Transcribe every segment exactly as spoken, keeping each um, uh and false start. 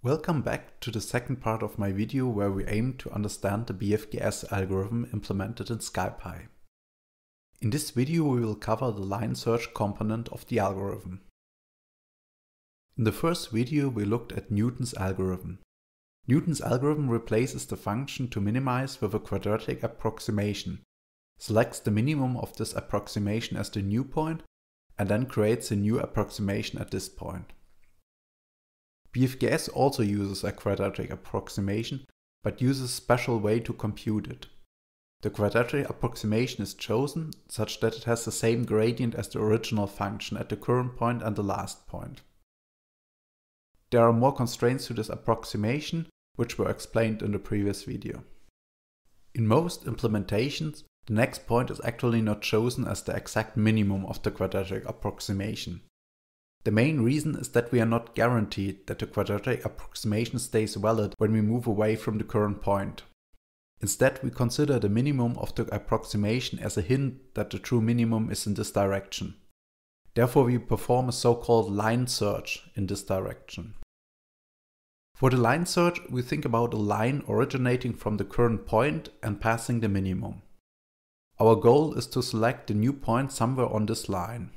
Welcome back to the second part of my video where we aim to understand the B F G S algorithm implemented in SciPy. In this video we will cover the line search component of the algorithm. In the first video we looked at Newton's algorithm. Newton's algorithm replaces the function to minimize with a quadratic approximation, selects the minimum of this approximation as the new point, and then creates a new approximation at this point. B F G S also uses a quadratic approximation, but uses a special way to compute it. The quadratic approximation is chosen such that it has the same gradient as the original function at the current point and the last point. There are more constraints to this approximation, which were explained in the previous video. In most implementations, the next point is actually not chosen as the exact minimum of the quadratic approximation. The main reason is that we are not guaranteed that the quadratic approximation stays valid when we move away from the current point. Instead, we consider the minimum of the approximation as a hint that the true minimum is in this direction. Therefore, we perform a so-called line search in this direction. For the line search, we think about a line originating from the current point and passing the minimum. Our goal is to select the new point somewhere on this line.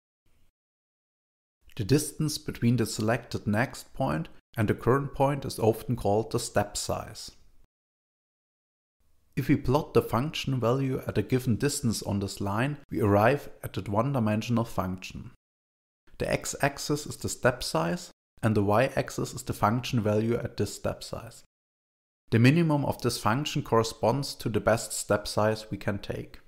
The distance between the selected next point and the current point is often called the step size. If we plot the function value at a given distance on this line, we arrive at a one-dimensional function. The x-axis is the step size and the y-axis is the function value at this step size. The minimum of this function corresponds to the best step size we can take.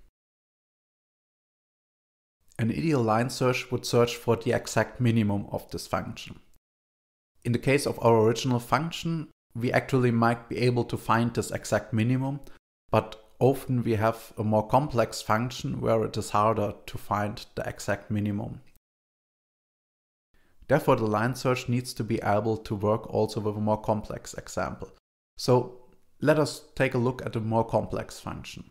An ideal line search would search for the exact minimum of this function. In the case of our original function, we actually might be able to find this exact minimum, but often we have a more complex function where it is harder to find the exact minimum. Therefore, the line search needs to be able to work also with a more complex example. So let us take a look at a more complex function.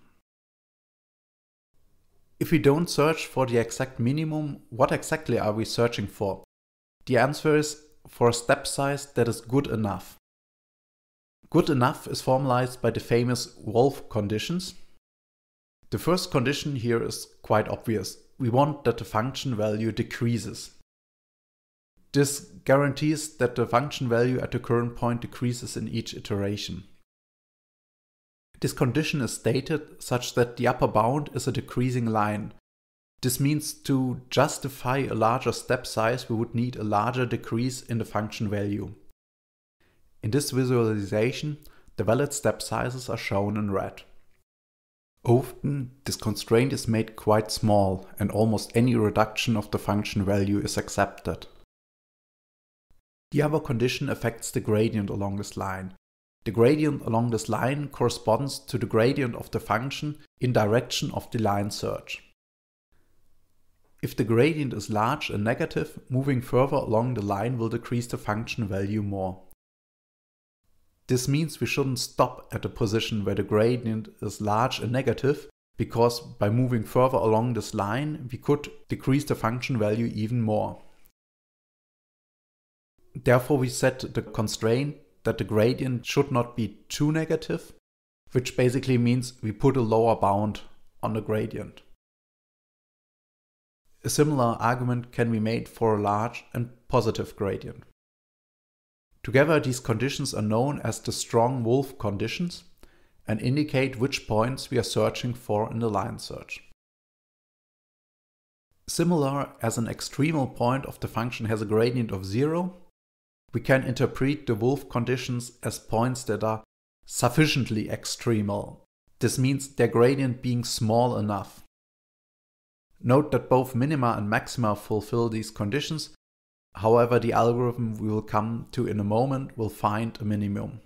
If we don't search for the exact minimum, what exactly are we searching for? The answer is for a step size that is good enough. Good enough is formalized by the famous Wolf conditions. The first condition here is quite obvious. We want that the function value decreases. This guarantees that the function value at the current point decreases in each iteration. This condition is stated such that the upper bound is a decreasing line. This means to justify a larger step size, we would need a larger decrease in the function value. In this visualization, the valid step sizes are shown in red. Often, this constraint is made quite small and almost any reduction of the function value is accepted. The other condition affects the gradient along this line. The gradient along this line corresponds to the gradient of the function in direction of the line search. If the gradient is large and negative, moving further along the line will decrease the function value more. This means we shouldn't stop at a position where the gradient is large and negative, because by moving further along this line we could decrease the function value even more. Therefore, we set the constraint that the gradient should not be too negative, which basically means we put a lower bound on the gradient. A similar argument can be made for a large and positive gradient. Together, these conditions are known as the strong Wolf conditions and indicate which points we are searching for in the line search. Similar as an extremal point of the function has a gradient of zero, we can interpret the Wolf conditions as points that are sufficiently extremal. This means their gradient being small enough. Note that both minima and maxima fulfill these conditions. However, the algorithm we will come to in a moment will find a minimum.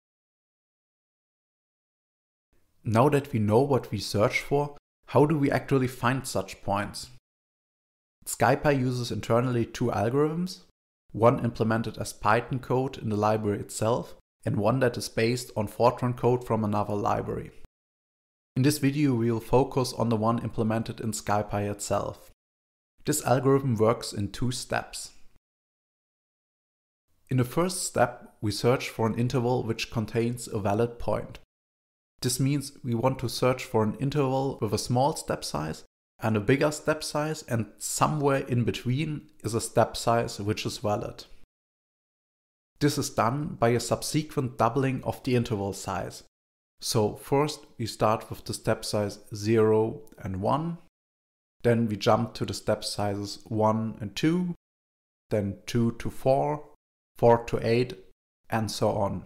Now that we know what we search for, how do we actually find such points? SciPy uses internally two algorithms. One implemented as Python code in the library itself, and one that is based on Fortran code from another library. In this video we will focus on the one implemented in SciPy itself. This algorithm works in two steps. In the first step, we search for an interval which contains a valid point. This means we want to search for an interval with a small step size and a bigger step size, and somewhere in between is a step size which is valid. This is done by a subsequent doubling of the interval size. So first we start with the step size zero and one, then we jump to the step sizes one and two, then two to four, four to eight, and so on.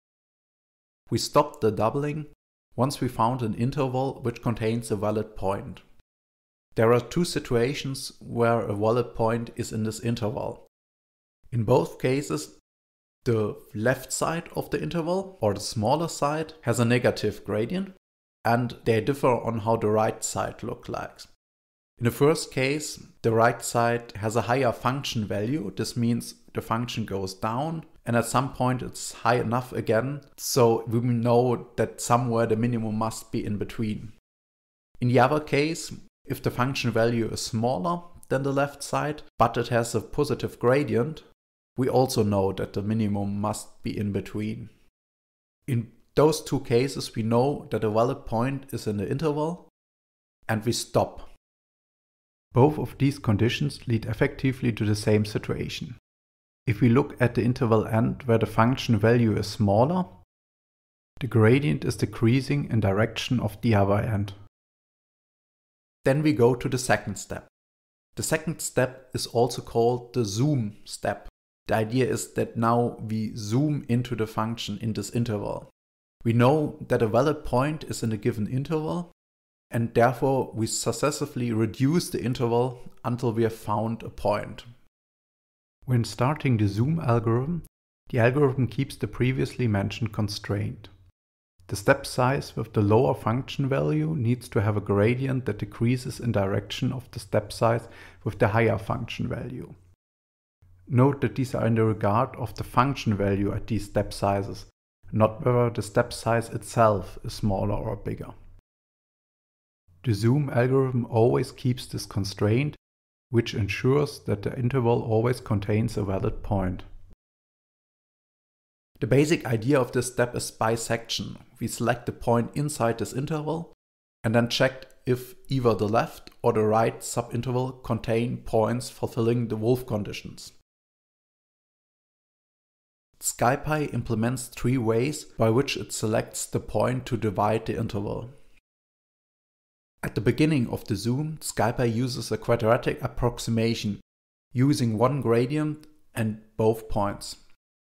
We stop the doubling once we found an interval which contains a valid point. There are two situations where a valid point is in this interval. In both cases, the left side of the interval, or the smaller side, has a negative gradient, and they differ on how the right side looks like. In the first case, the right side has a higher function value. This means the function goes down, and at some point it's high enough again, so we know that somewhere the minimum must be in between. In the other case, if the function value is smaller than the left side, but it has a positive gradient, we also know that the minimum must be in between. In those two cases, we know that a valid point is in the interval, and we stop. Both of these conditions lead effectively to the same situation. If we look at the interval end where the function value is smaller, the gradient is decreasing in direction of the other end. Then we go to the second step. The second step is also called the zoom step. The idea is that now we zoom into the function in this interval. We know that a valid point is in a given interval, and therefore we successively reduce the interval until we have found a point. When starting the zoom algorithm, the algorithm keeps the previously mentioned constraint. The step size with the lower function value needs to have a gradient that decreases in direction of the step size with the higher function value. Note that these are in the regard of the function value at these step sizes, not whether the step size itself is smaller or bigger. The zoom algorithm always keeps this constraint, which ensures that the interval always contains a valid point. The basic idea of this step is bisection. We select the point inside this interval and then check if either the left or the right subinterval contain points fulfilling the Wolf conditions. SciPy implements three ways by which it selects the point to divide the interval. At the beginning of the zoom, SciPy uses a quadratic approximation using one gradient and both points.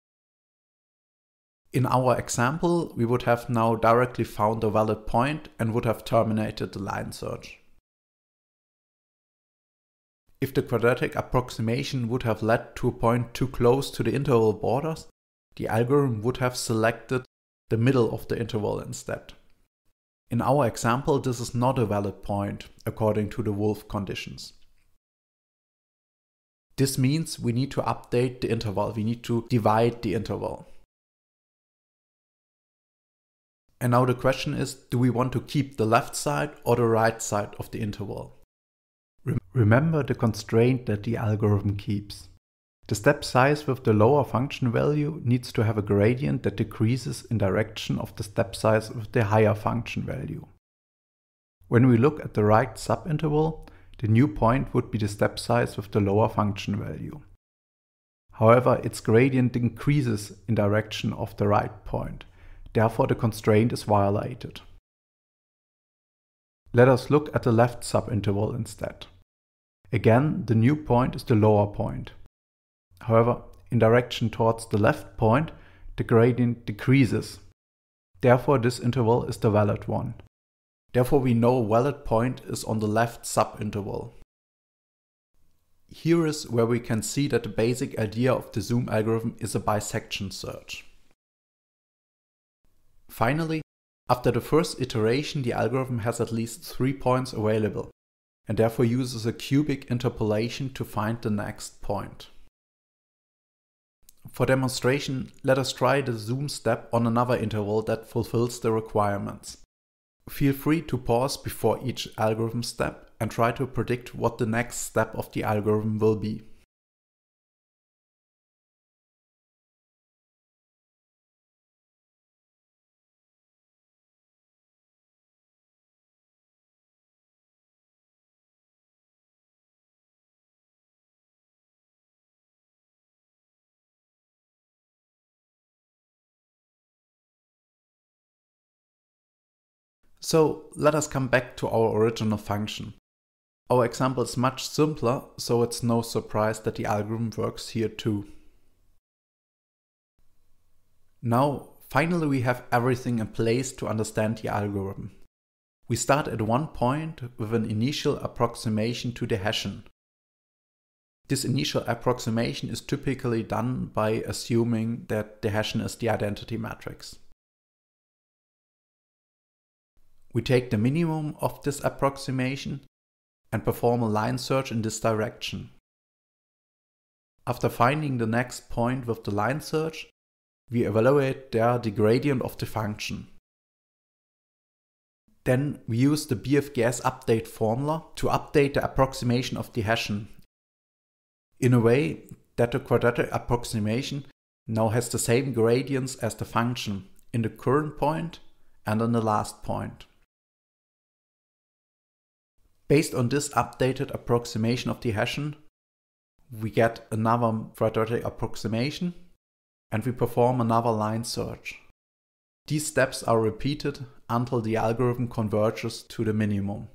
In our example, we would have now directly found a valid point and would have terminated the line search. If the quadratic approximation would have led to a point too close to the interval borders, the algorithm would have selected the middle of the interval instead. In our example, this is not a valid point according to the Wolf conditions. This means we need to update the interval, we need to divide the interval. And now the question is, do we want to keep the left side or the right side of the interval? Remember the constraint that the algorithm keeps. The step size with the lower function value needs to have a gradient that decreases in direction of the step size with the higher function value. When we look at the right subinterval, the new point would be the step size with the lower function value. However, its gradient increases in direction of the right point. Therefore, the constraint is violated. Let us look at the left subinterval instead. Again, the new point is the lower point. However, in direction towards the left point, the gradient decreases. Therefore, this interval is the valid one. Therefore, we know a valid point is on the left subinterval. Here is where we can see that the basic idea of the zoom algorithm is a bisection search. Finally, after the first iteration, the algorithm has at least three points available, and therefore uses a cubic interpolation to find the next point. For demonstration, let us try the zoom step on another interval that fulfills the requirements. Feel free to pause before each algorithm step and try to predict what the next step of the algorithm will be. So let us come back to our original function. Our example is much simpler, so it's no surprise that the algorithm works here too. Now, finally we have everything in place to understand the algorithm. We start at one point with an initial approximation to the Hessian. This initial approximation is typically done by assuming that the Hessian is the identity matrix. We take the minimum of this approximation and perform a line search in this direction. After finding the next point with the line search, we evaluate there the gradient of the function. Then we use the B F G S update formula to update the approximation of the Hessian in a way that the quadratic approximation now has the same gradients as the function in the current point and in the last point. Based on this updated approximation of the Hessian, we get another quadratic approximation and we perform another line search. These steps are repeated until the algorithm converges to the minimum.